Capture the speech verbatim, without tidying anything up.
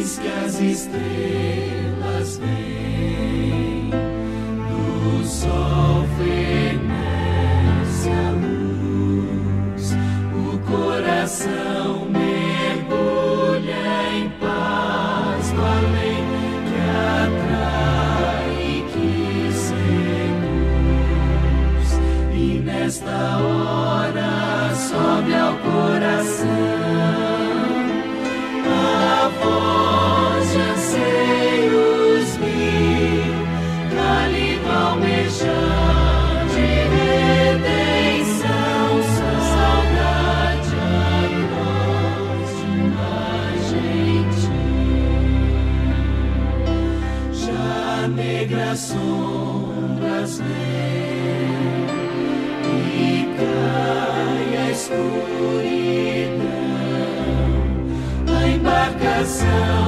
Eis que as estrelas vêm, do sol fenece a luz, o coração mergulha em paz do além que atrai e que seduz, e nesta hora sobe ao coração a voz de anseios mil, cálido almejante redenção, saudade atroz de uma gentil. Já negras sombras vêm e cai a escuridão, a embarcação